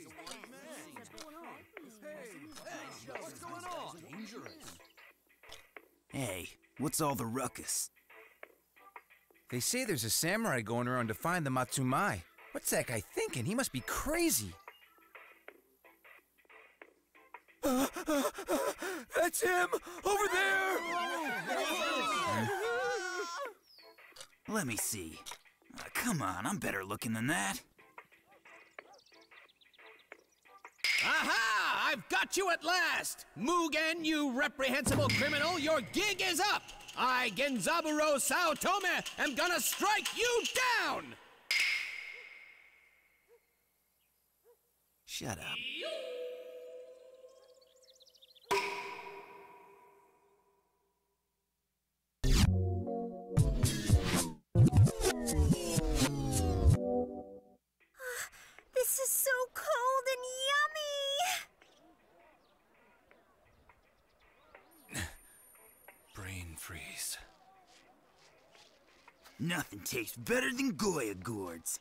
What's going on? Dangerous. Hey, what's all the ruckus? They say there's a samurai going around to find the Matsumai. What's that guy thinking? He must be crazy. That's him! Over there! Let me see. Come on, I'm better looking than that. Aha! I've got you at last! Mugen, you reprehensible criminal, your gig is up! I, Genzaburo Saotome, am gonna strike you down! Shut up. This is so cold and yummy! Brain freeze. Nothing tastes better than Goya gourds.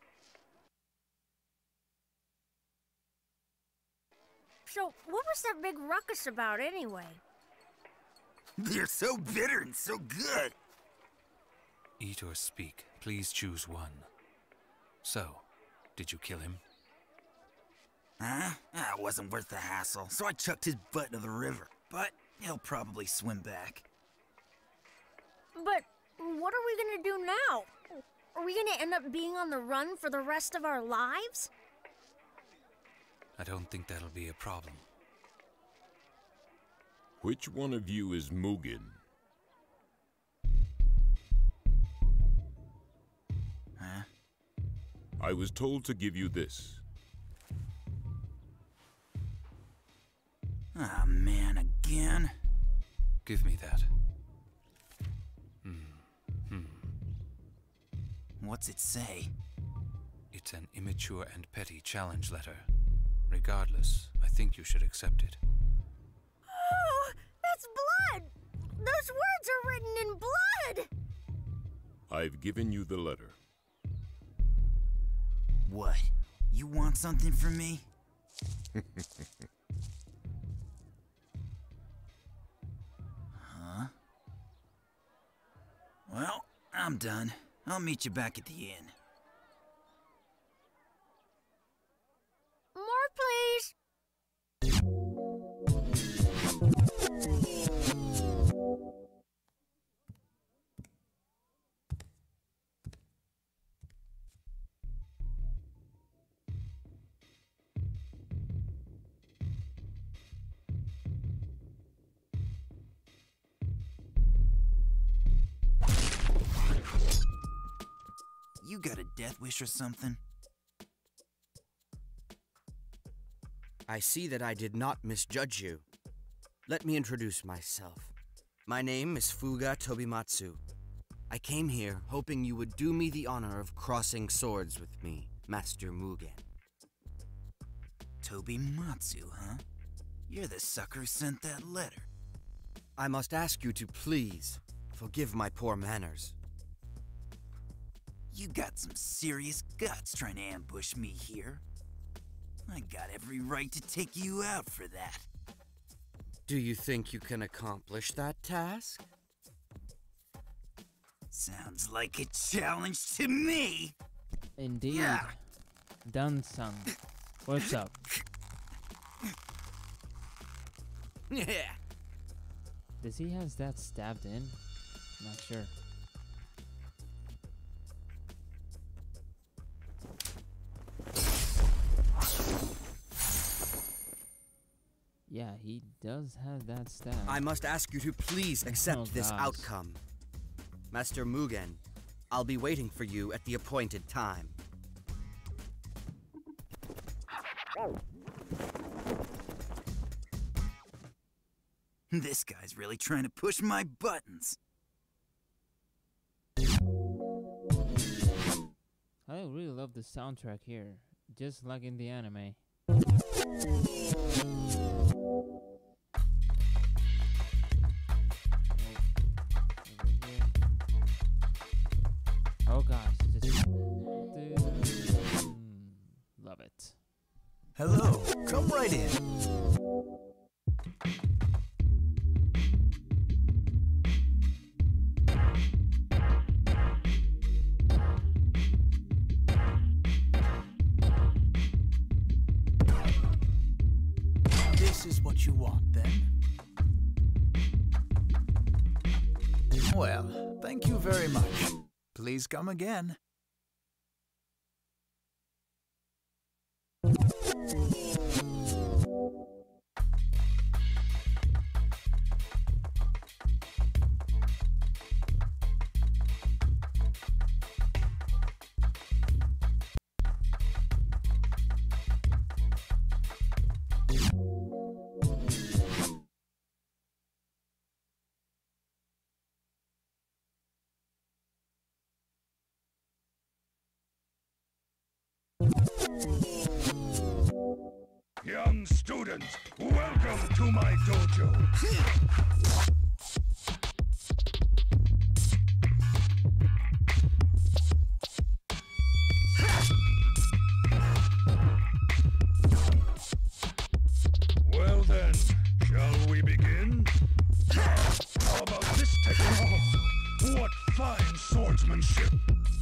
So, what was that big ruckus about anyway? They're so bitter and so good. Eat or speak. Please choose one. So, did you kill him? Huh? It wasn't worth the hassle, so I chucked his butt into the river. But he'll probably swim back. But what are we gonna do now? Are we gonna end up being on the run for the rest of our lives? I don't think that'll be a problem. Which one of you is Mugen? Huh? I was told to give you this. Ah, man, again? Give me that. What's it say? It's an immature and petty challenge letter. Regardless, I think you should accept it. Oh, that's blood! Those words are written in blood! I've given you the letter. What? You want something from me? Huh? Well, I'm done. I'll meet you back at the inn. More, please! You got a death wish or something? I see that I did not misjudge you. Let me introduce myself. My name is Fuga Tobimatsu. I came here hoping you would do me the honor of crossing swords with me, Master Mugen. Tobimatsu, huh? You're the sucker who sent that letter. I must ask you to please forgive my poor manners. You got some serious guts trying to ambush me here. I got every right to take you out for that. Do you think you can accomplish that task? Sounds like a challenge to me. Indeed. Yeah. Done, son. What's up? Yeah. Does he have that stabbed in? Not sure. Yeah, he does have that stab. I must ask you to please accept Oh, this gosh. outcome. Master Mugen, I'll be waiting for you at the appointed time. This guy's really trying to push my buttons. I really love the soundtrack here, just like in the anime. Oh gosh, just love it. Hello, come right in. This is what you want, then? Well, thank you very much. Please come again. Young students, welcome to my dojo. Well then, shall we begin? How about this technique? Oh, what fine swordsmanship!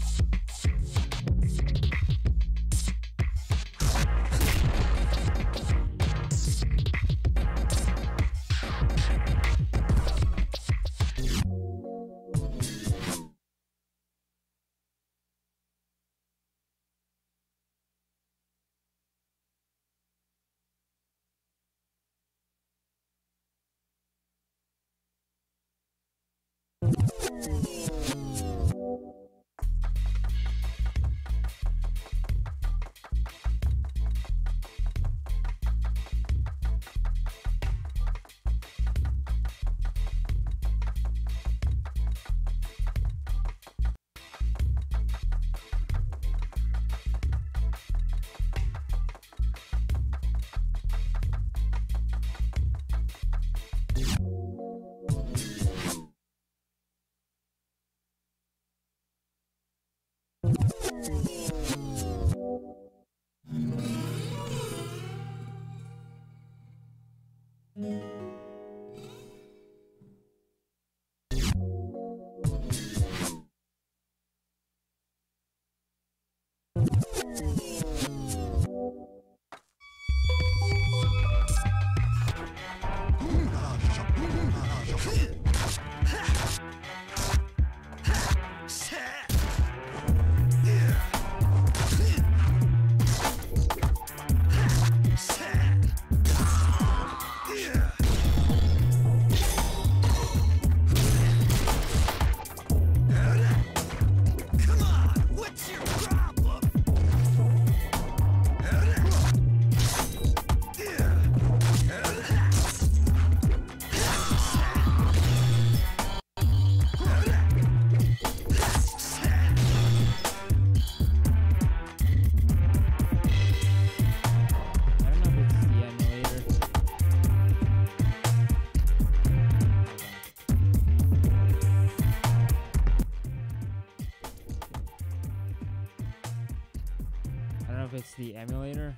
If it's the emulator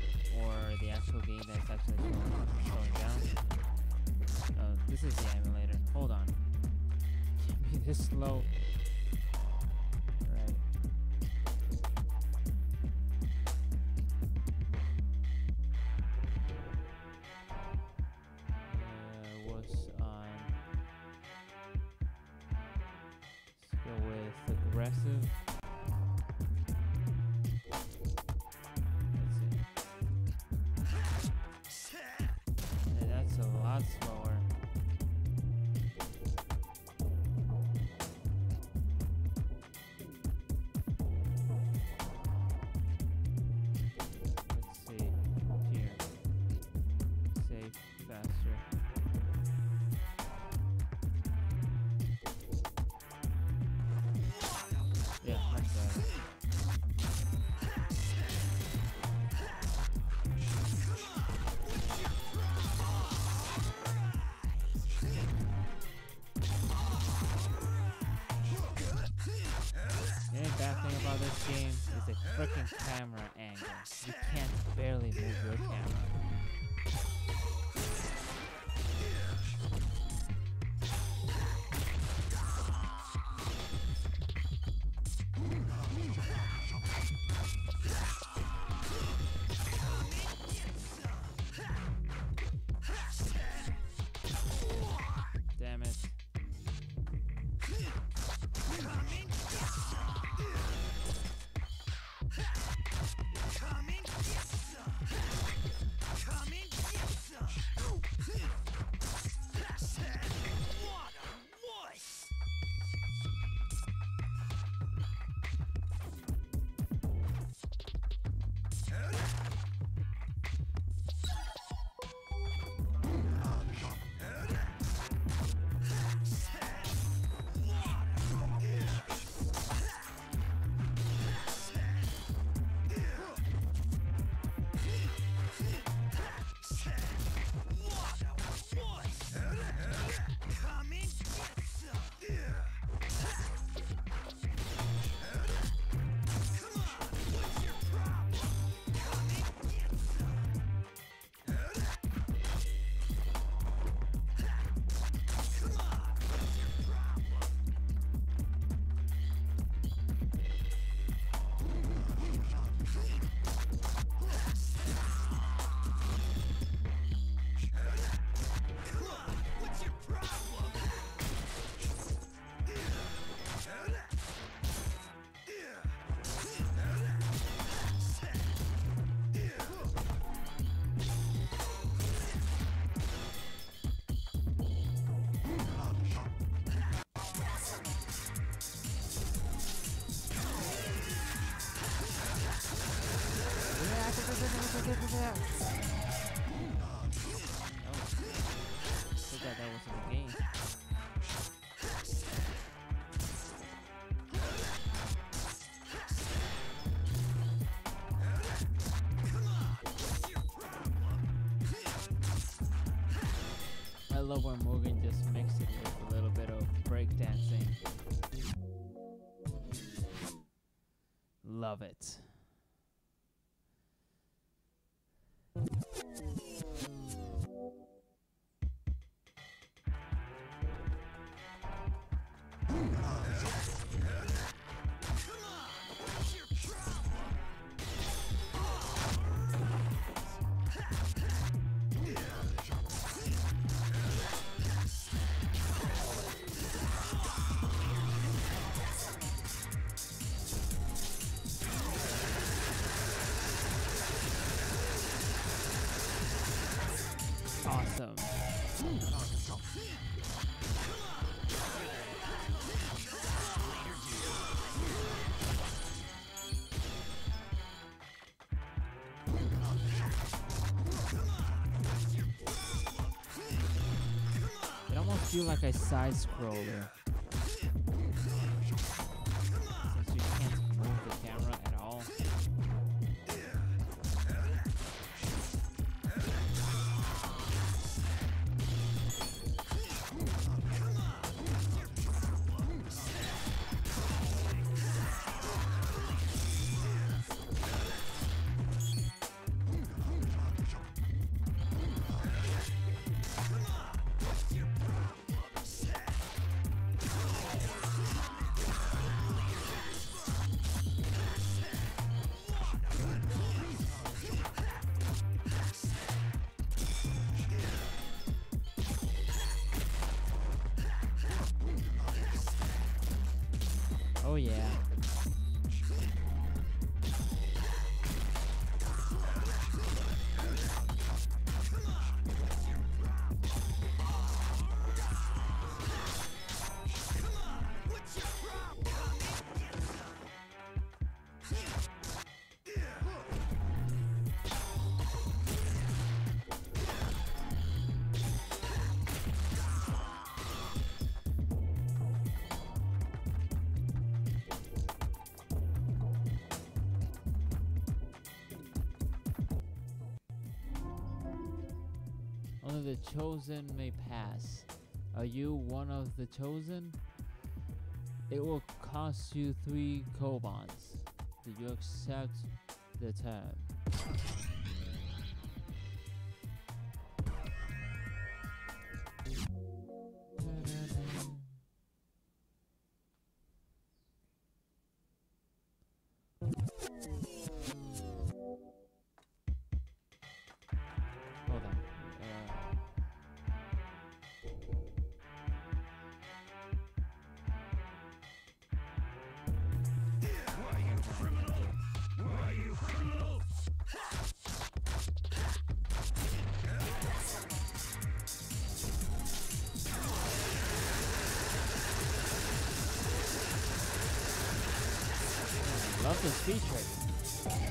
or the actual game that's actually slowing down. No, this is the emulator. Hold on. Can't be this slow. Alright. What's on? Let's go with aggressive. That's a lot slower. Let's see here. Safe, faster. Yeah. is a freaking camera angle. You can't barely move your camera. Damn it. Forgot that was in the game. I love when Mugen just mixed it with a little bit of breakdancing. Love it. Awesome. It almost feels like a side scroller. Since you can't move the camera at all. Oh yeah. Only the chosen may pass. Are you one of the chosen? It will cost you 3 Kobans. Did you accept the tab? Hold on. Why, you criminal? Why, you criminal? Love the speed trade.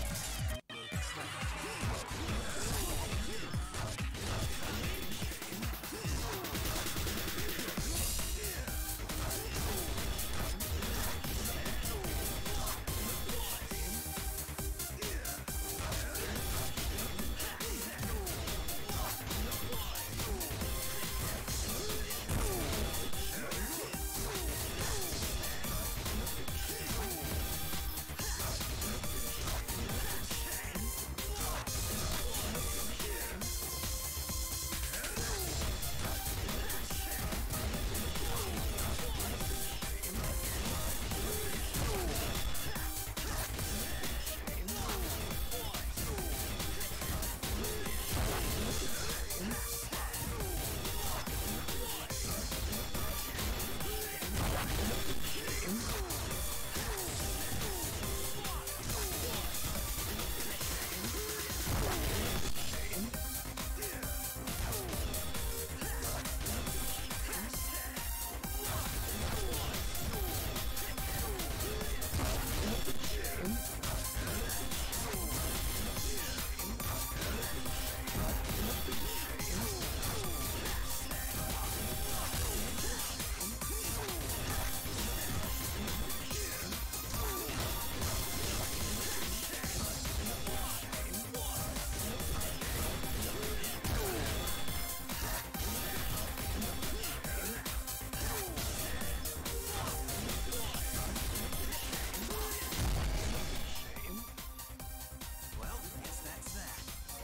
Well, guess that's that.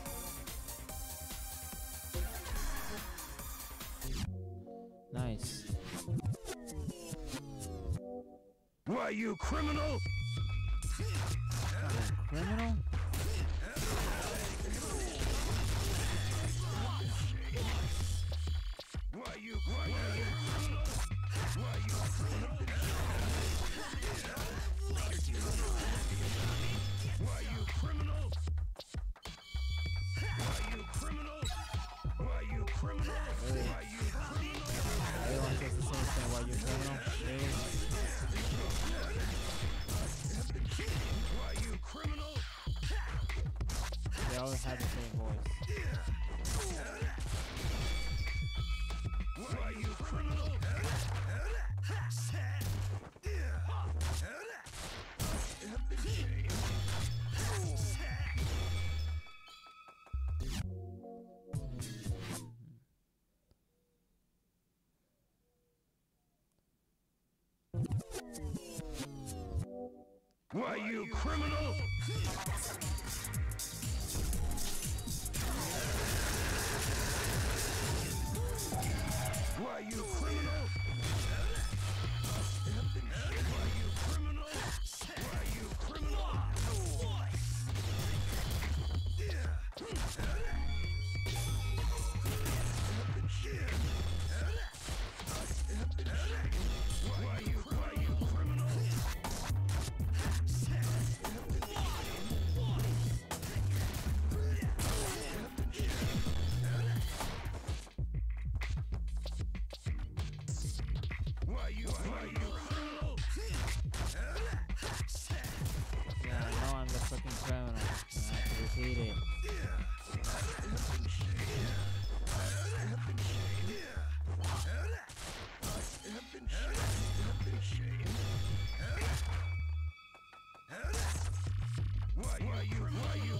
Nice. Why, you criminal? Criminal? Why, you criminal? Why, you criminal? Why, you criminal? Why, you criminal? Why, you criminal? Why, you criminal? Everyone says the same thing. Why you criminal? Really? Why, you criminal? They always have the same voice. Why, you criminal? Why, you criminal? Why, you criminal? Why, you criminal? Why, you criminal? Why, you criminal? Why, you criminal? Yeah, I know I'm the fucking criminal. I have to repeat it. Why, you criminal?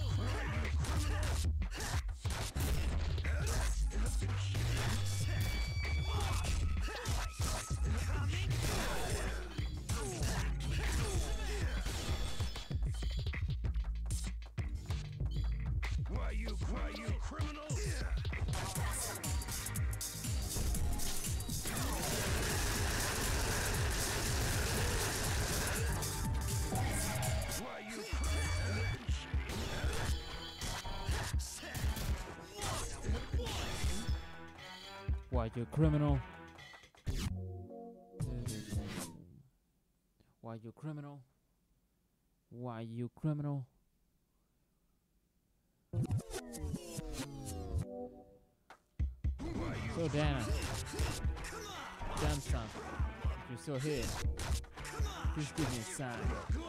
you a criminal? Why you criminal? Why you criminal? So Dana, damn son, if you're still here, please give me a sign.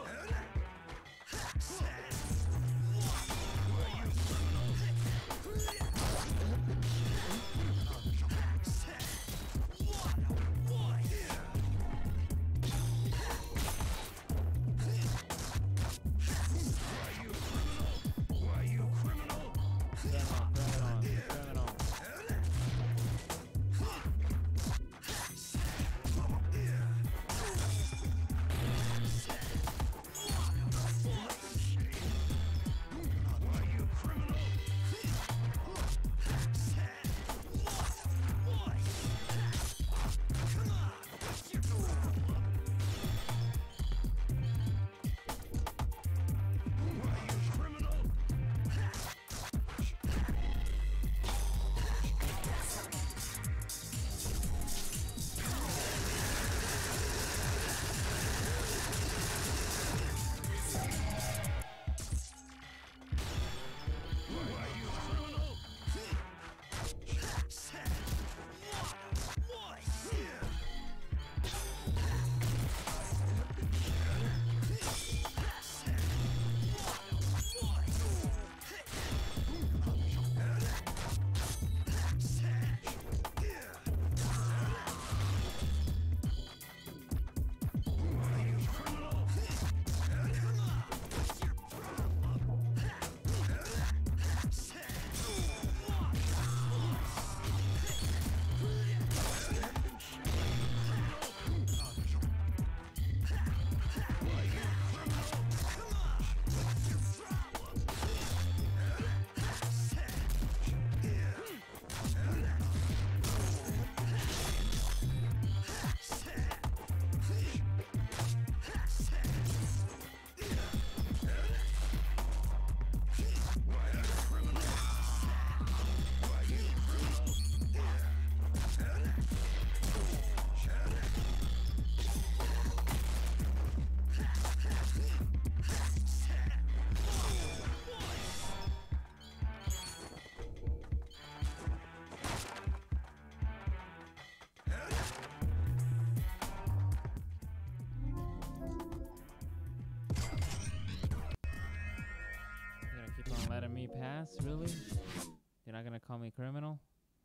Letting me pass? Really? You're not gonna call me criminal?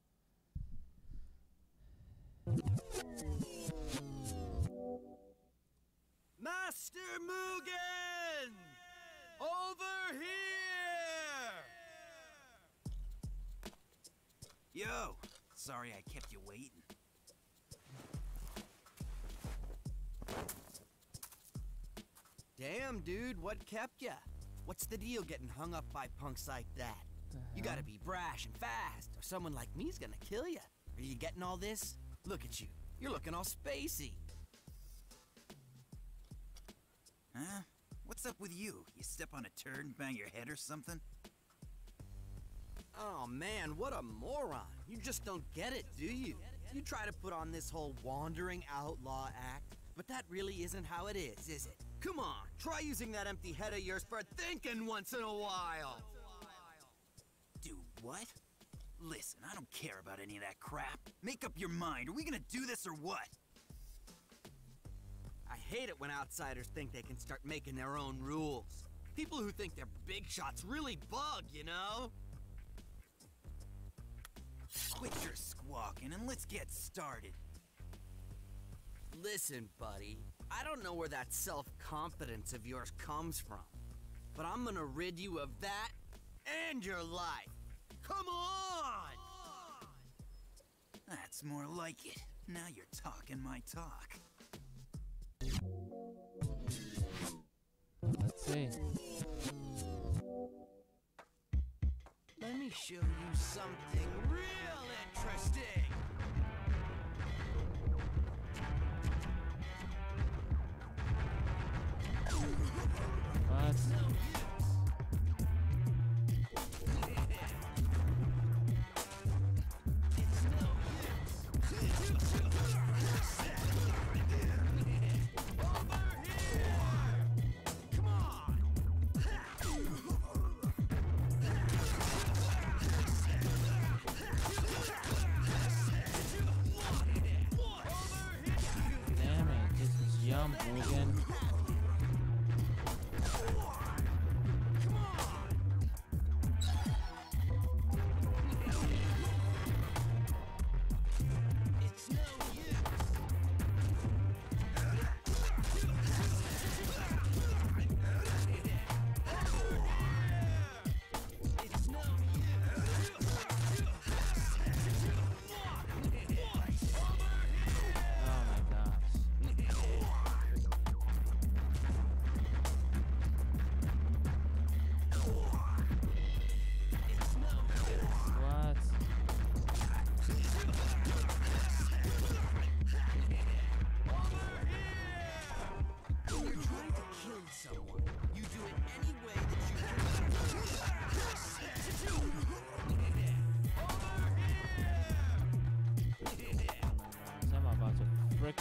Master Mugen! Over here! Yo! Sorry I kept you waiting. Damn, dude, what kept ya? What's the deal getting hung up by punks like that? You gotta be brash and fast, or someone like me's gonna kill ya. Are you getting all this? Look at you. You're looking all spacey. Huh? What's up with you? You step on a turd and bang your head or something? Oh man, what a moron. You just don't get it, do you? You try to put on this whole wandering outlaw act, but that really isn't how it is it? Come on, try using that empty head of yours for thinking once in a while. Do what? Listen, I don't care about any of that crap. Make up your mind. Are we gonna do this or what? I hate it when outsiders think they can start making their own rules. People who think they're big shots really bug, you know? Quit your squawking and let's get started. Listen, buddy, I don't know where that self-confidence of yours comes from, but I'm gonna rid you of that and your life. Come on! That's more like it. Now you're talking my talk. Let's see. Let me show you something real interesting. What?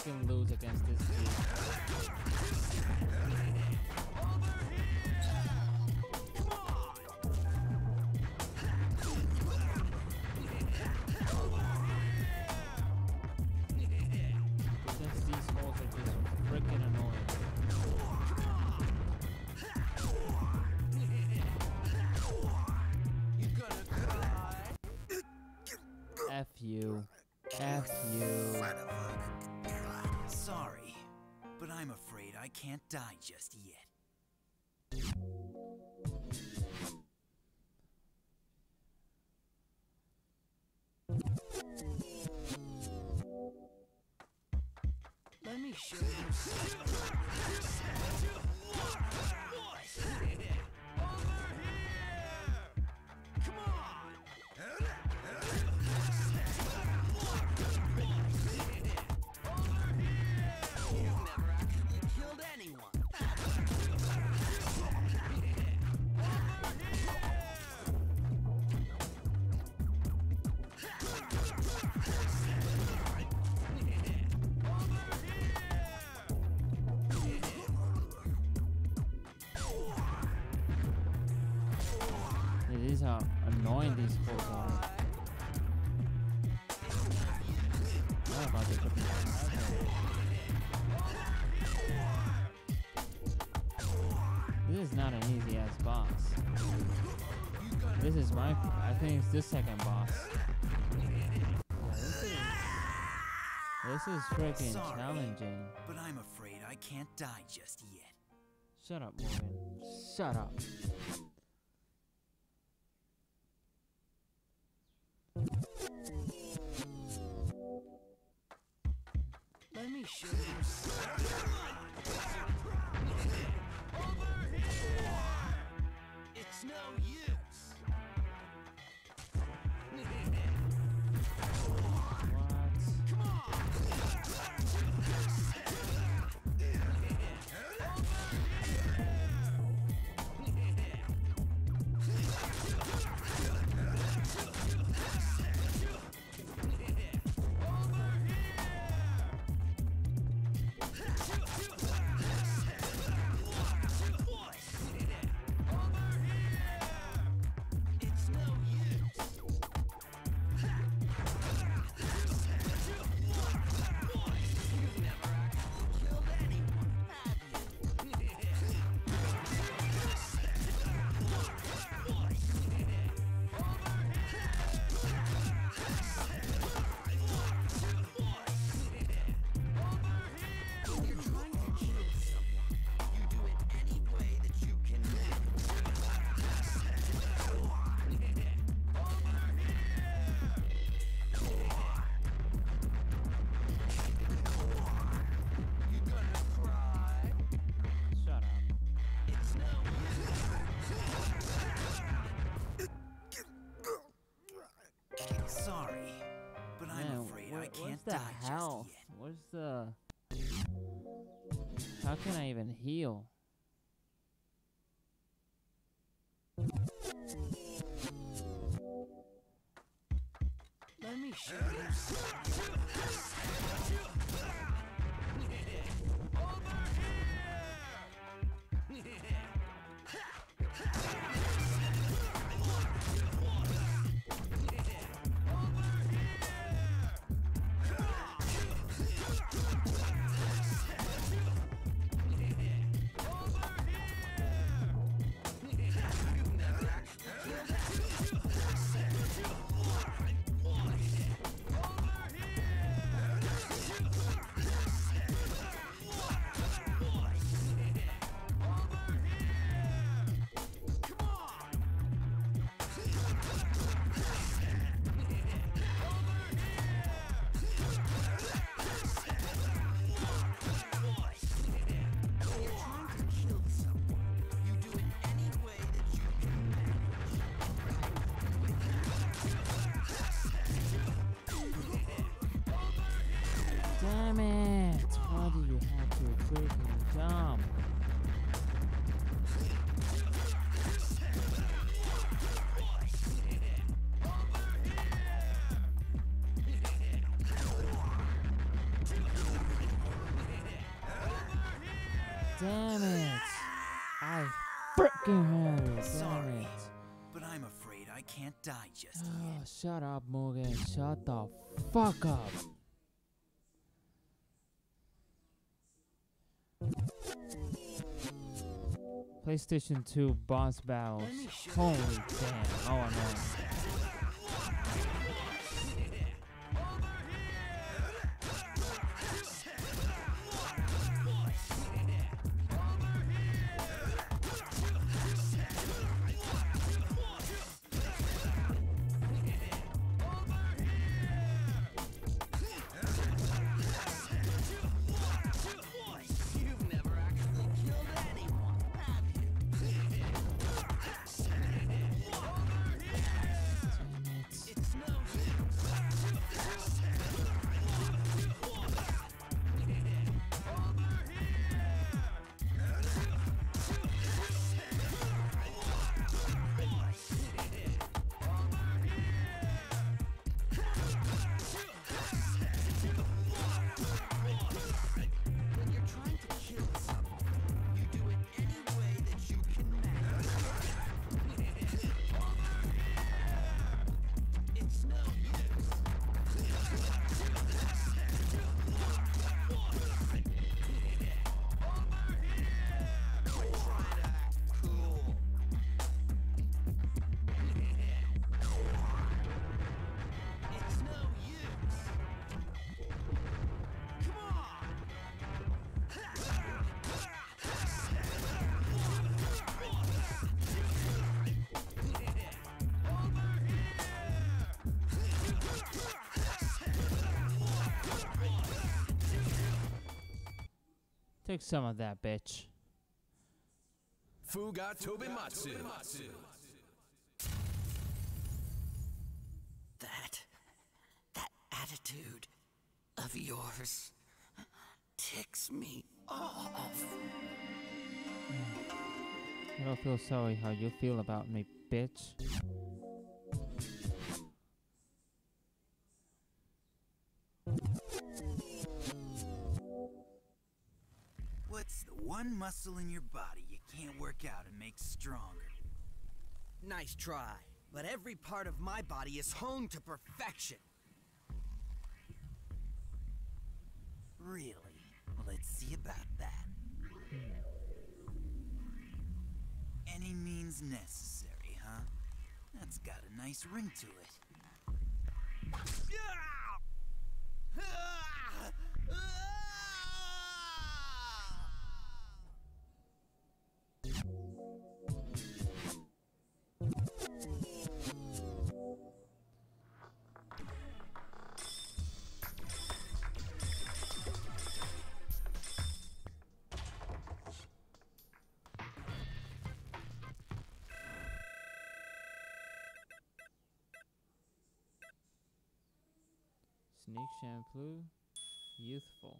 freaking lose against this dude. Since these holes are just freaking annoying. F you. F you. Sorry, but I'm afraid I can't die just yet. Let me show you. It is how annoying these holes are. What about the freaking This is not an easy ass boss. This is my, I think it's the second boss. This is freaking Sorry, challenging. But I'm afraid I can't die just yet. Shut up, Morgan. Shut up. Let me show you. It's no use. Sorry, but I'm afraid I can't die hell? just yet. Where's the... How can I even heal? Let me show you. Damn it! Why do you have to freaking jump? Damn it! I freaking had it. Sorry, Damn it. but I'm afraid I can't die just Oh, yet. shut up, Mugen. Shut the fuck up. PlayStation 2 boss battles. Holy damn. Oh no. Take some of that, bitch. Fuga Tobimatsu. That attitude of yours ticks me off. I don't feel sorry how you feel about me, bitch. What's the one muscle in your body you can't work out and make stronger? Nice try, but every part of my body is honed to perfection. Really? Well, let's see about that. Any means necessary, huh? That's got a nice ring to it. Sneak shampoo, youthful.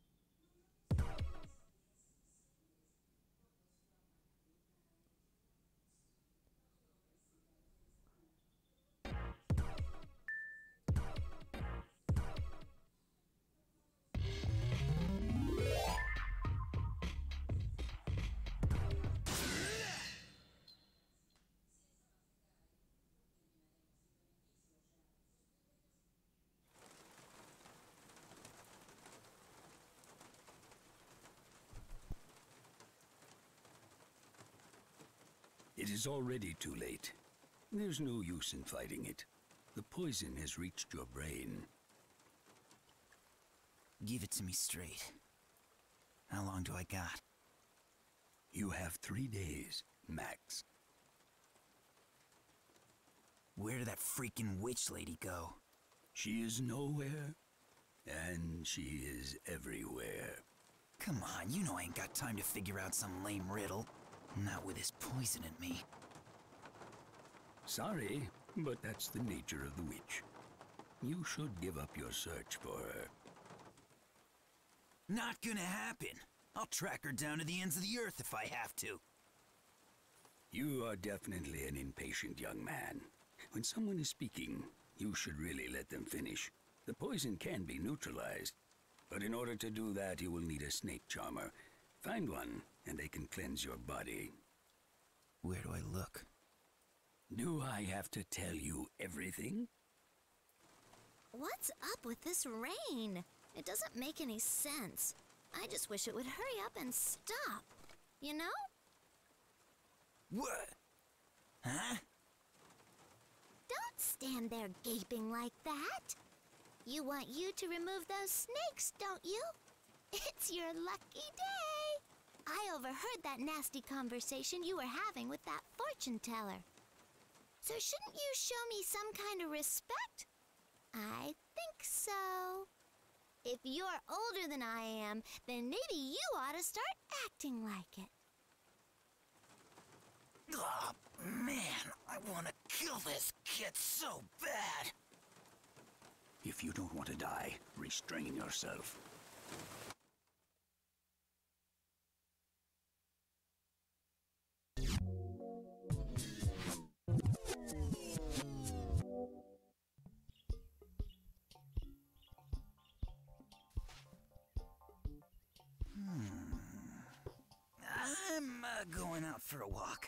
It is already too late. There's no use in fighting it. The poison has reached your brain. Give it to me straight. How long do I got? You have 3 days, max. Where did that freaking witch lady go? She is nowhere, and she is everywhere. Come on, you know I ain't got time to figure out some lame riddle. Not with this poison in me. Sorry, but that's the nature of the witch. You should give up your search for her. Not gonna happen. I'll track her down to the ends of the earth if I have to. You are definitely an impatient young man. When someone is speaking, you should really let them finish. The poison can be neutralized, but in order to do that, you will need a snake charmer. Find one, and they can cleanse your body. Where do I look? Do I have to tell you everything? What's up with this rain? It doesn't make any sense. I just wish it would hurry up and stop. You know? What? Huh? Don't stand there gaping like that. You want you to remove those snakes, don't you? It's your lucky day. I overheard that nasty conversation you were having with that fortune teller. So shouldn't you show me some kind of respect? I think so. If you're older than I am, then maybe you ought to start acting like it. Oh, man, I want to kill this kid so bad. If you don't want to die, restrain yourself. I'm going out for a walk.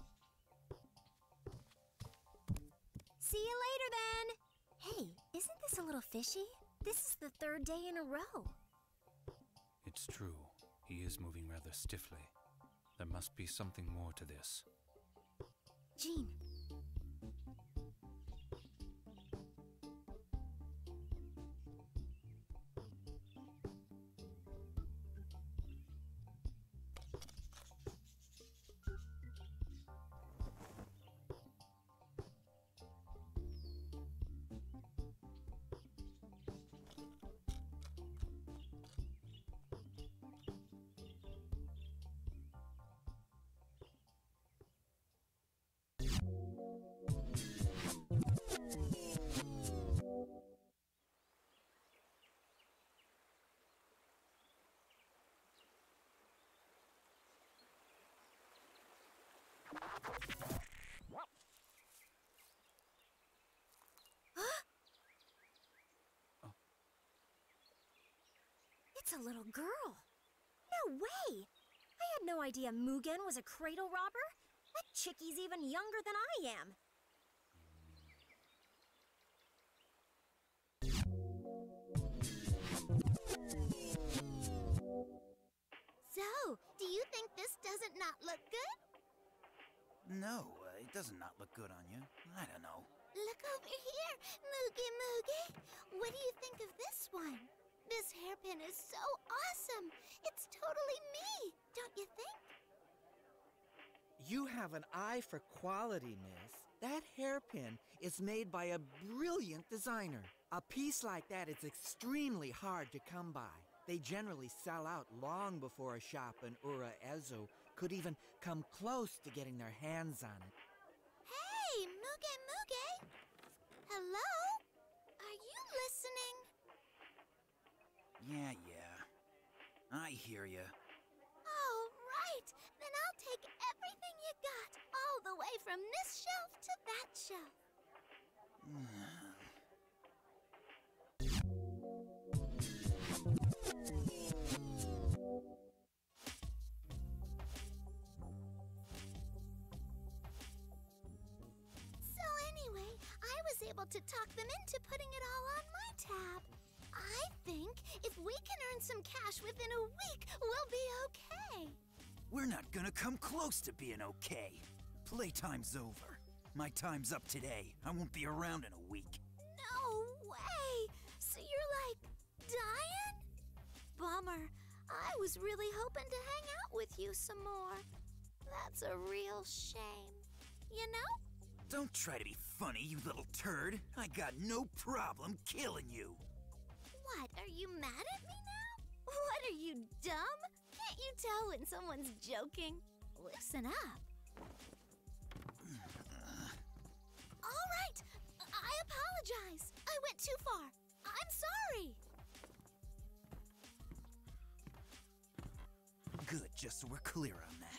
See you later, then. Hey, isn't this a little fishy? This is the third day in a row. It's true. He is moving rather stiffly. There must be something more to this. Jean. It's a little girl. No way! I had no idea Mugen was a cradle robber. That chickie's even younger than I am. So, do you think this doesn't not look good? No, it does not look good on you. I don't know. Look over here, Moogie Moogie. What do you think of this one? This hairpin is so awesome. It's totally me, don't you think? You have an eye for quality, miss. That hairpin is made by a brilliant designer. A piece like that is extremely hard to come by. They generally sell out long before a shop in Ura Ezo could even come close to getting their hands on it. Hey, Muge Muge! Hello? Are you listening? Yeah. I hear you. Oh, right. Then I'll take everything you got, all the way from this shelf to that shelf. So anyway, I was able to talk them into putting it all on my tab. I think if we can earn some cash within a week, we'll be okay. We're not gonna come close to being okay. Playtime's over. My time's up today. I won't be around in a week. No way! So you're like, dying? Bummer. I was really hoping to hang out with you some more. That's a real shame. You know? Don't try to be funny, you little turd. I got no problem killing you. What, are you mad at me now? What, are you dumb? Can't you tell when someone's joking? Listen up. All right, I apologize. I went too far. I'm sorry. Good, just so we're clear on that.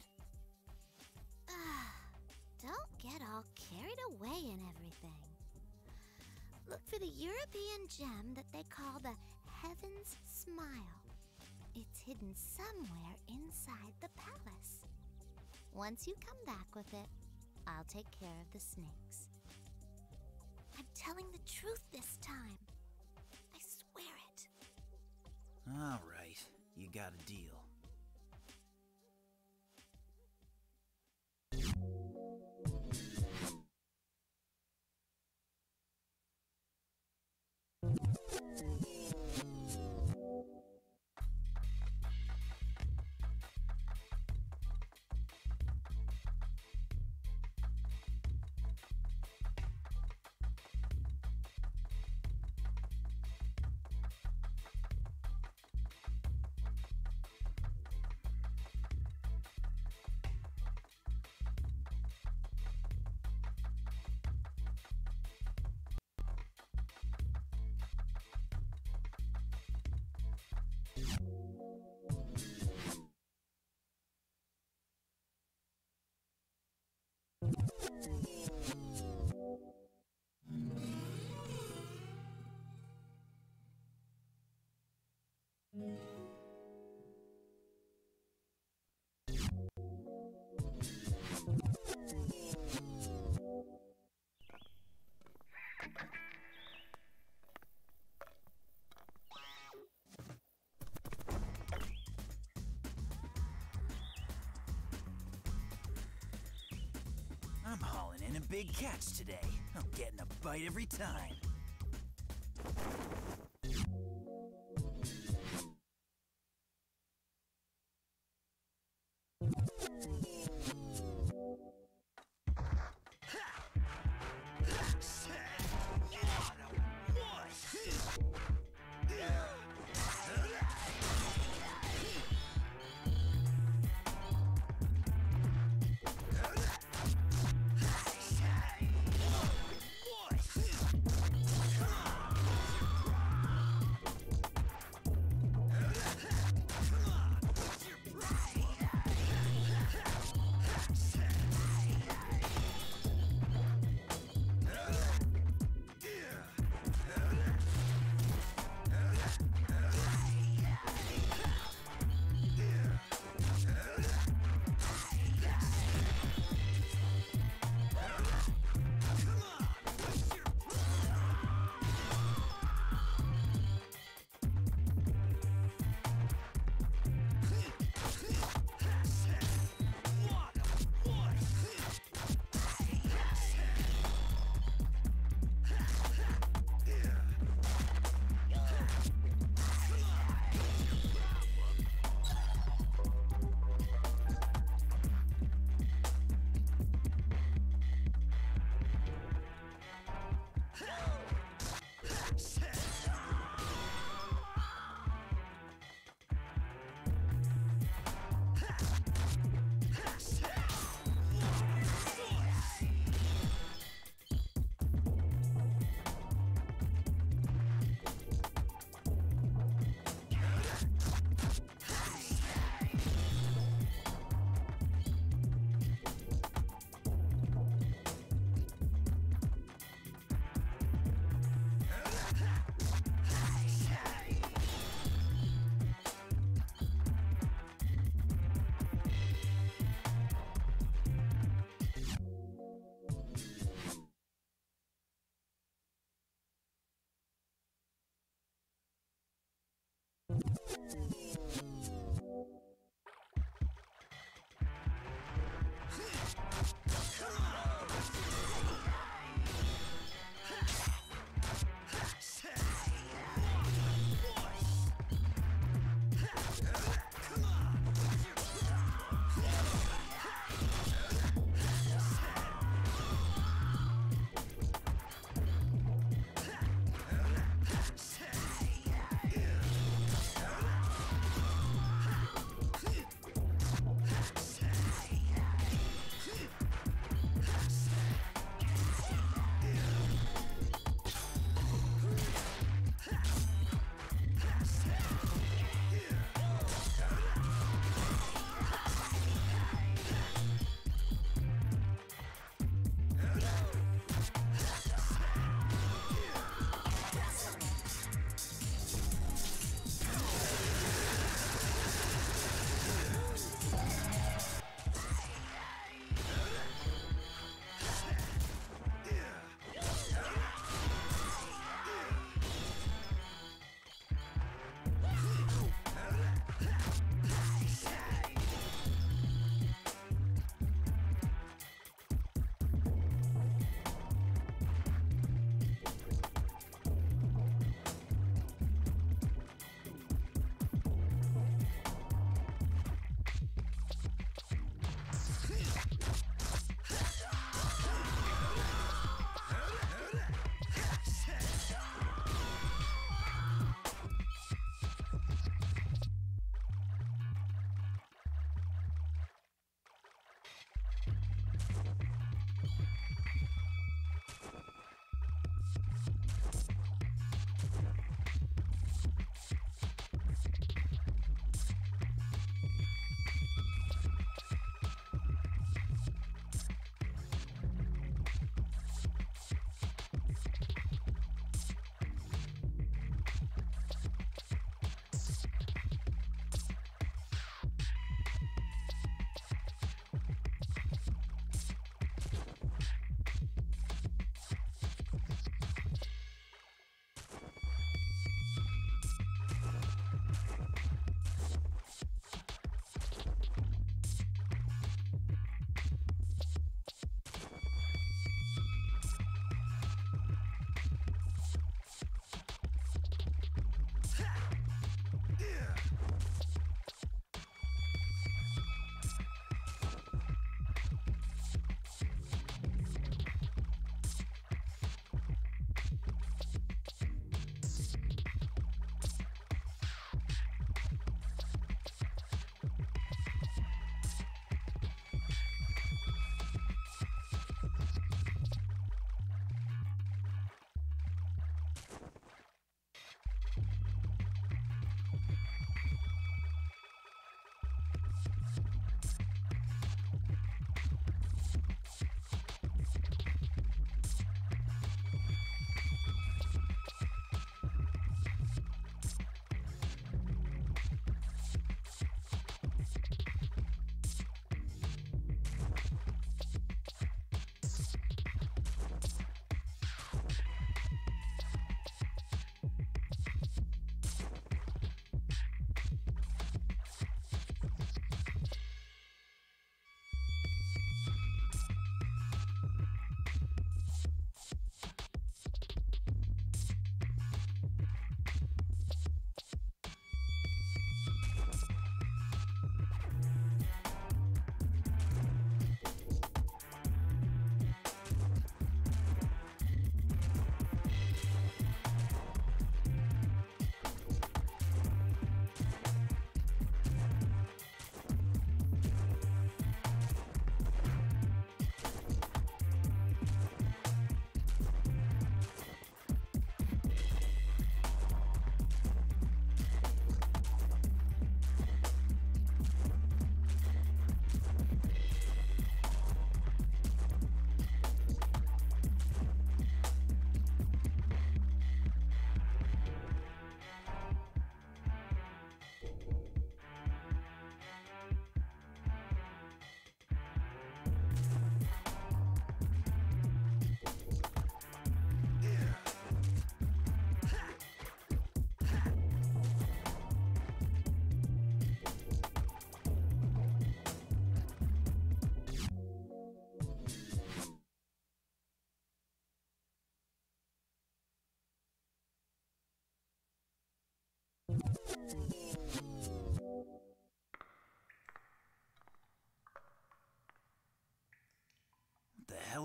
Don't get all carried away and everything. Look for the European gem that they call the Heaven's Smile. It's hidden hidden somewhere inside the palace. Once you come back with it, I'll take care of the snakes. I'm telling the truth this time. I swear it. All right, you got a deal. I'm hauling in a big catch today. I'm getting a bite every time.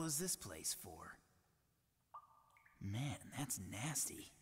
was this place for? Man, that's nasty.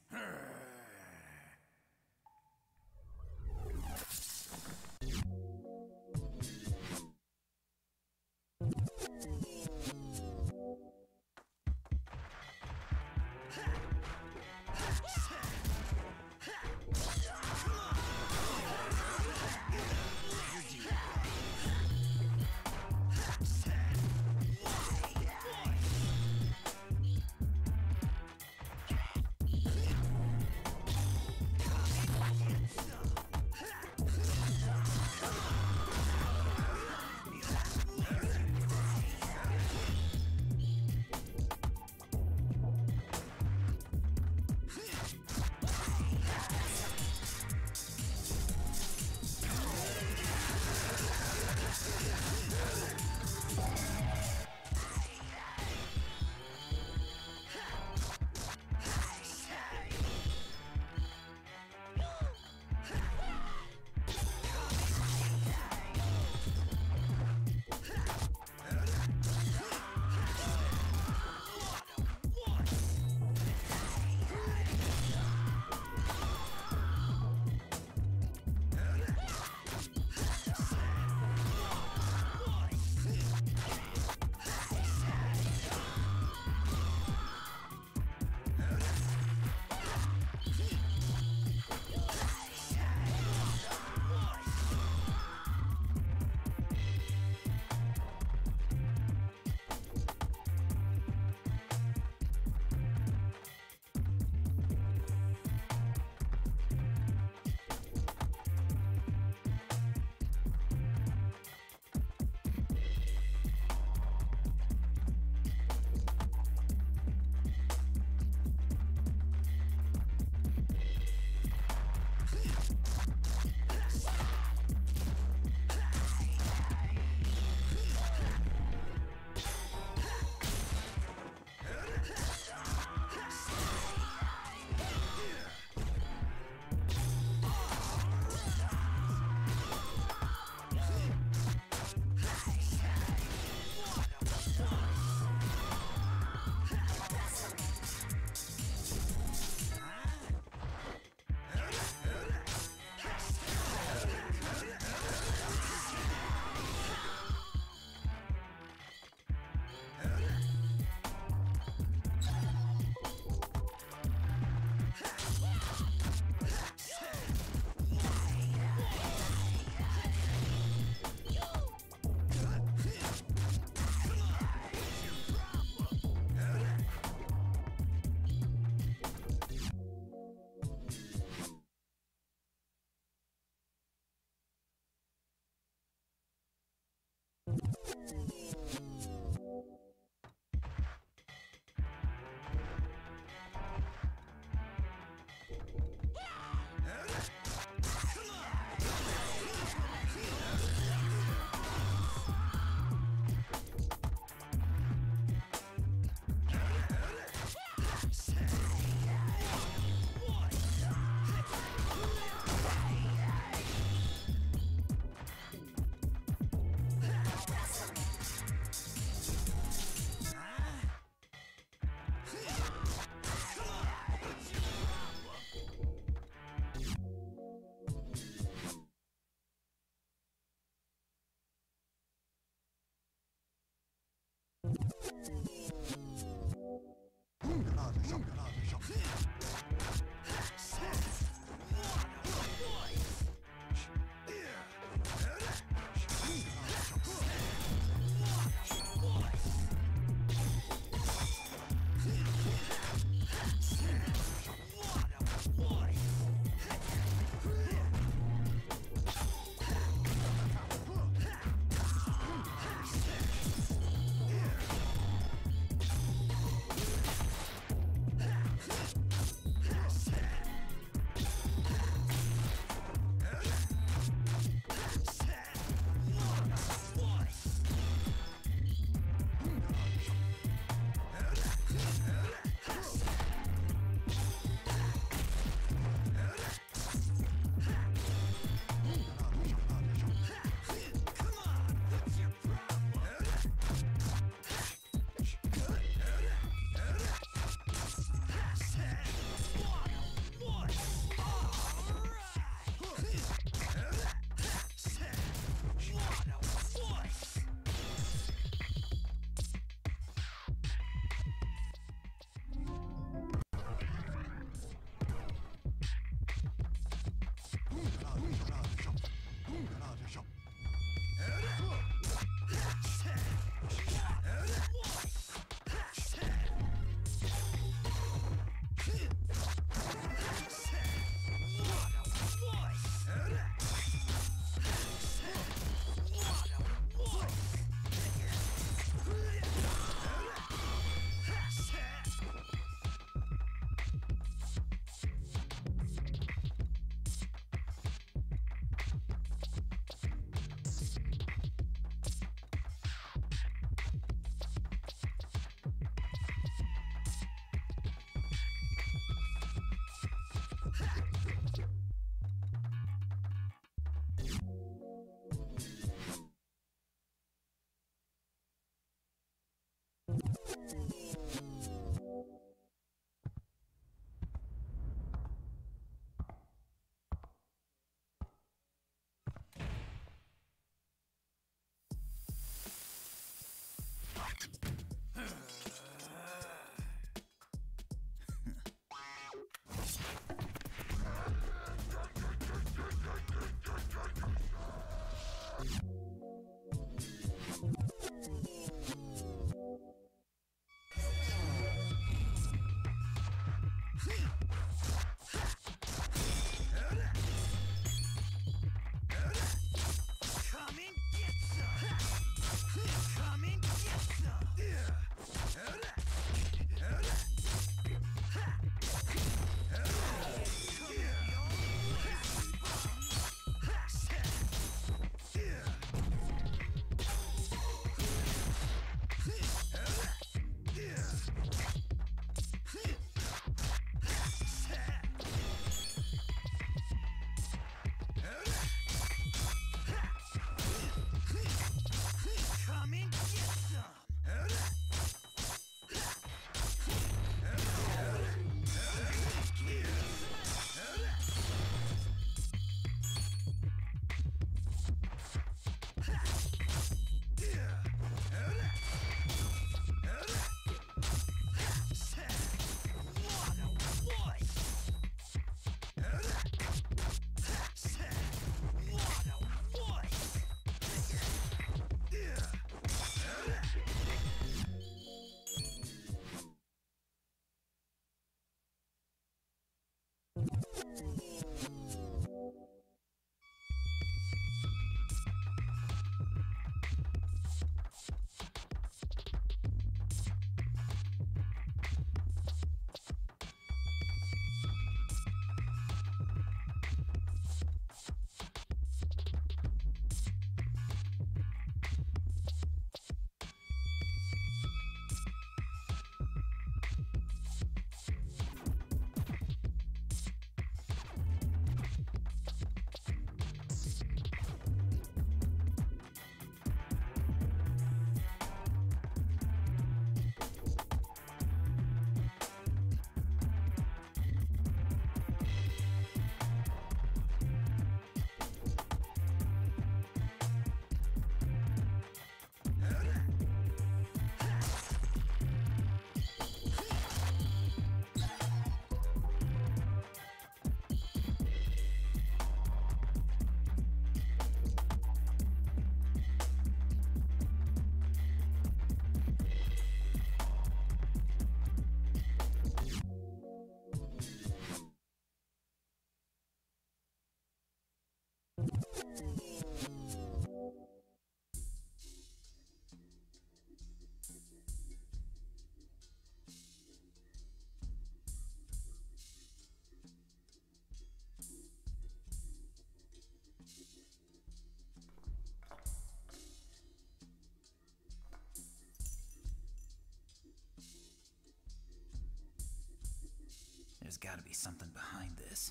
There's gotta be something behind this.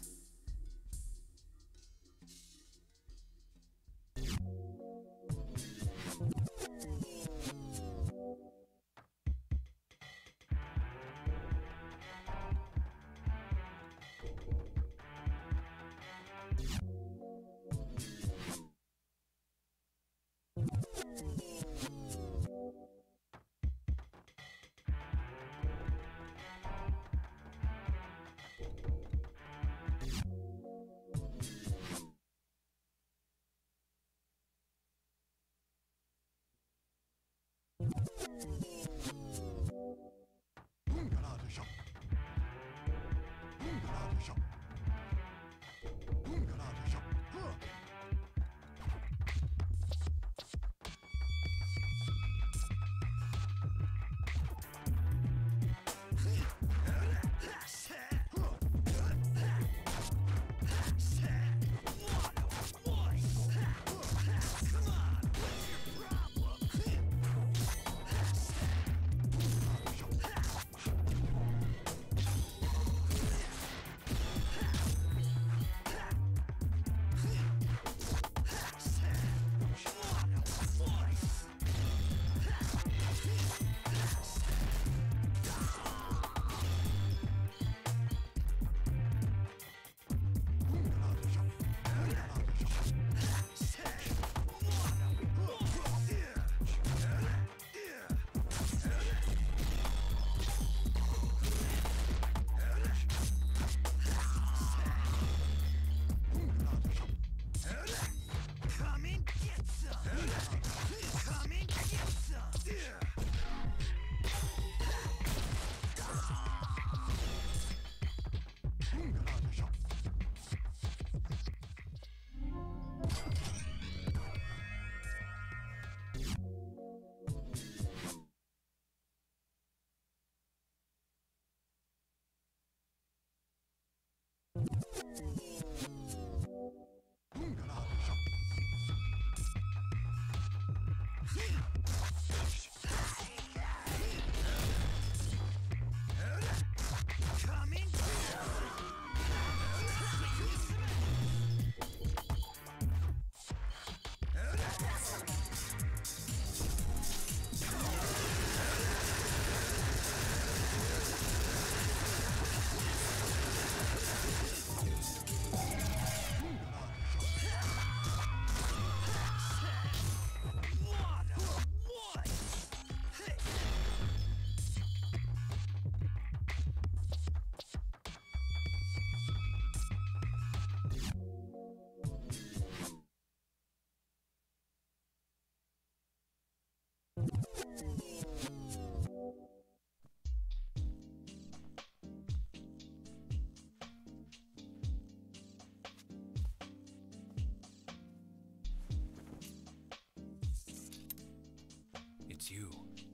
It's you.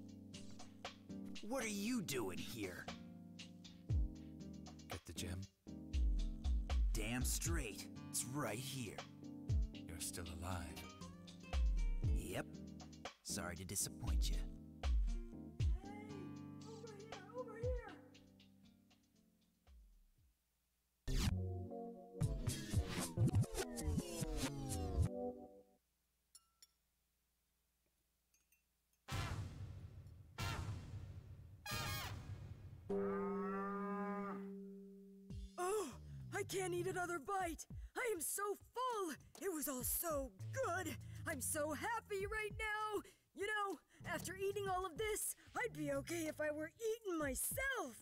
What are you doing here? Get the gem? Damn straight. It's right here. You're still alive. Yep. Sorry to disappoint you. Over here! Oh, I can't eat another bite. I am so full. It was all so good. I'm so happy right now. You know, after eating all of this, I'd be okay if I were eaten myself.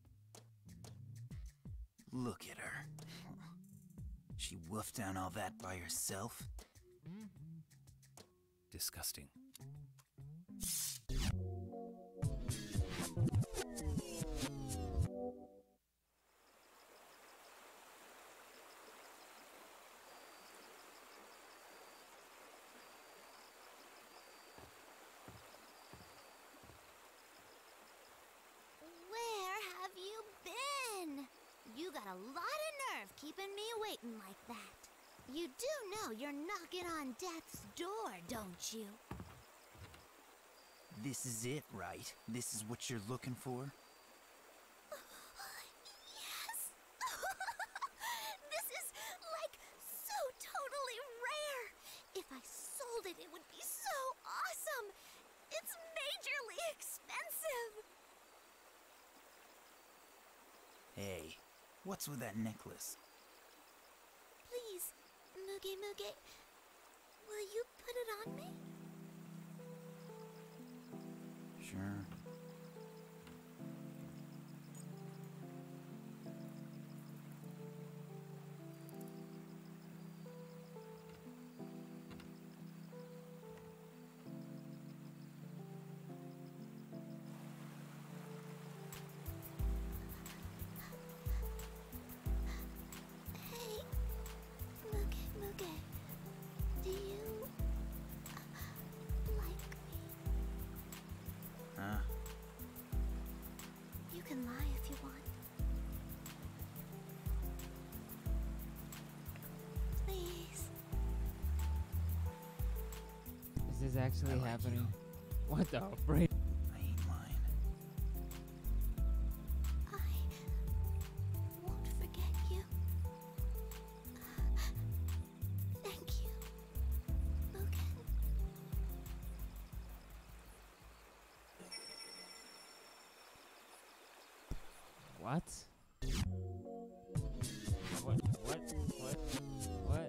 Look at her. She wolfed down all that by herself. Disgusting. Where have you been? You got a lot of nerve keeping me waiting like that. You do know you're knocking on death's door, don't you? This is it, right? This is what you're looking for? Yes! If I sold it, it would be so awesome. It's majorly expensive. Hey, what's with that necklace? Please, Muge Muge, will you put it on me? Sure. Hey, Muge Muge, do you like me? Huh? You can lie if you want. Please. Is this actually happening? What the frick? I ain't lying. I won't forget you. Thank you, Mugen. What? What?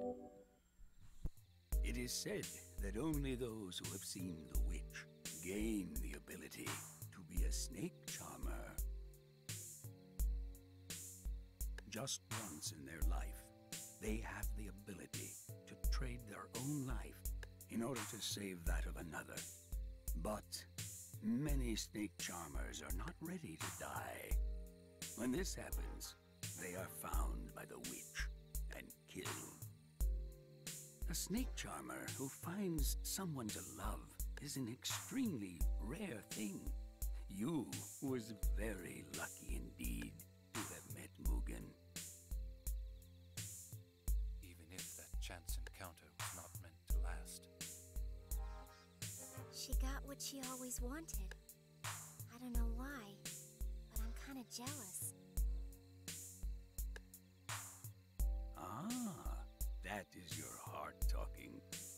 It is said that only those who have seen the witch gain the ability to be a snake charmer. Just once in their life, they have the ability to trade their own life in order to save that of another. But many snake charmers are not ready to die. When this happens, they are found by the witch and killed. A snake charmer who finds someone to love is an extremely rare thing. You was very lucky indeed to have met Mugen. Even if that chance encounter was not meant to last. She got what she always wanted. I don't know why, but I'm kind of jealous. Ah, that is your heart talking.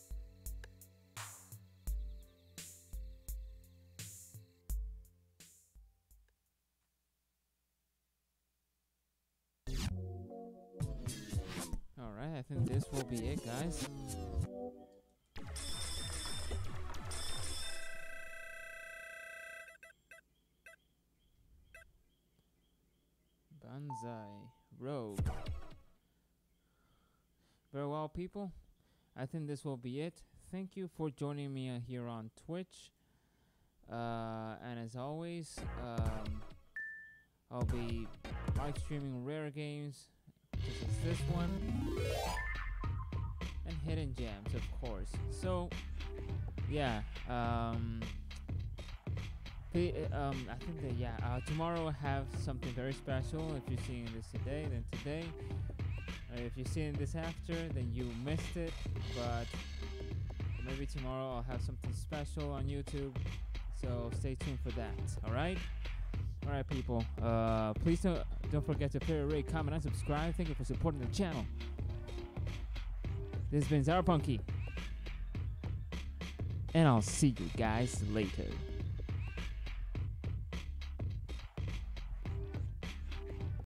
Alright, I think this will be it, guys. Banzai Rogue. Very well, people. I think this will be it. Thank you for joining me here on Twitch. And as always, I'll be live streaming rare games, such as this one, and hidden gems, of course. So, yeah. I think that tomorrow I have something very special. If you're seeing this today, then today. If you're seeing this after, then you missed it. But maybe tomorrow I'll have something special on YouTube. So stay tuned for that. All right, people. Please don't forget to favorite, rate, comment, and subscribe. Thank you for supporting the channel. This has been Zarapunky, and I'll see you guys later.